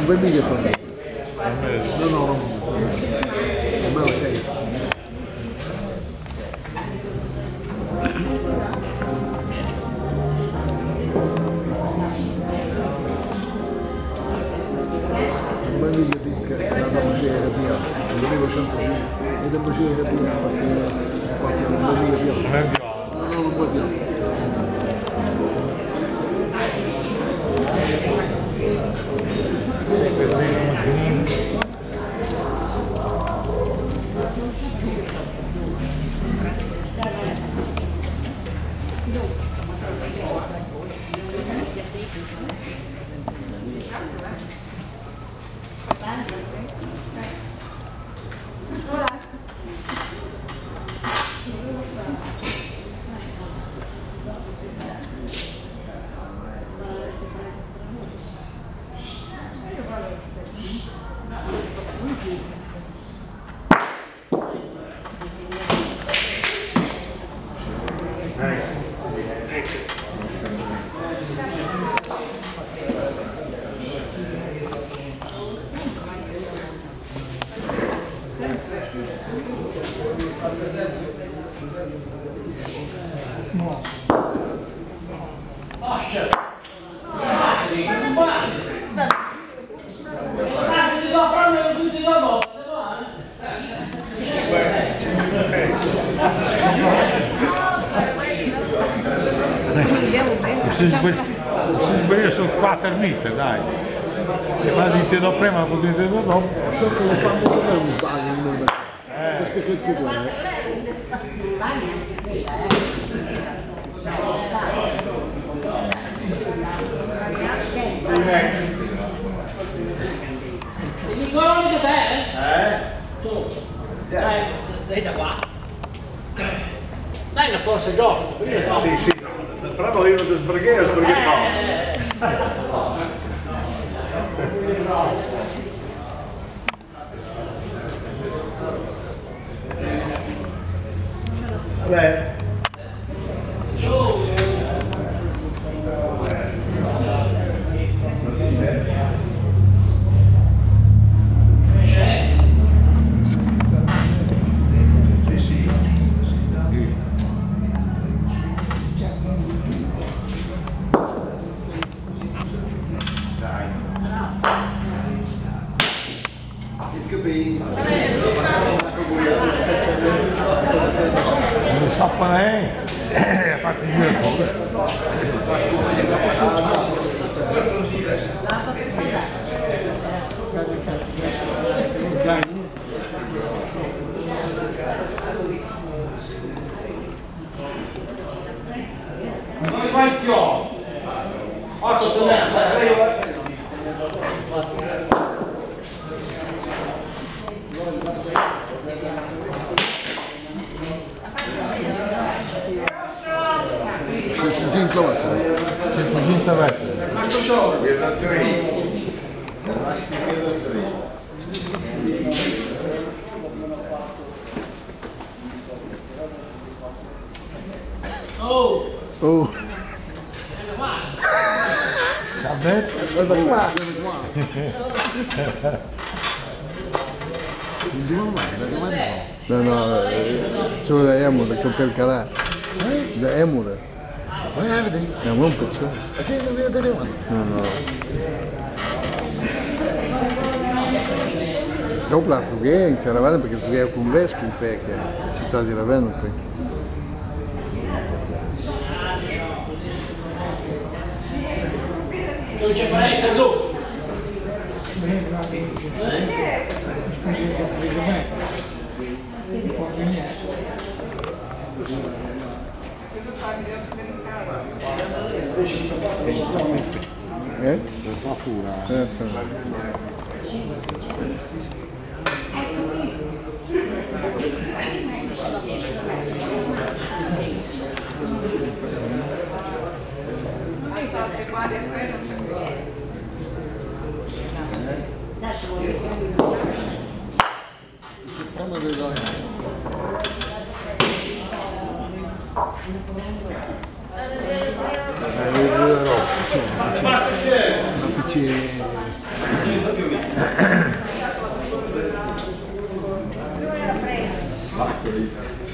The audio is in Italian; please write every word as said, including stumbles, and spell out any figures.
per me che parlo. No, no, no. Per me ok. Ma lì che picca, la damocera via, non devo sempre dire, la damocera via, perché non può dire via. Non è viola. No, non può dire. Si sbaglia sul quattro mite, dai. Se va di tiro prima, la potete dopo. So che lo fanno come un bagno, queste che tu vuoi. Ti ricordi che te? Eh? Tu? Dai, dai da qua. Dai, forse giusto. Sì, sì. Però io non sbrighe, sbrighe Beh. Non so lei, ha fatto il giro. Non fai più. Otto tu ne cinque metri. cinquecento metri. Questo solo è da tre. La schifia da tre. Oh! Oh! Sapete? Guarda qua! No, no, ci vuole da Emule per calare. Da Emule. Guarda, è un buon pezzo. No, no. Dopo la fughe in Caravana perché si vede con Vesco in Pecca, città di Ravenna poi. Non c'è parecchio dopo. Eh? La sua fura. Eh, sì. Quando vedo la P C Basta lì.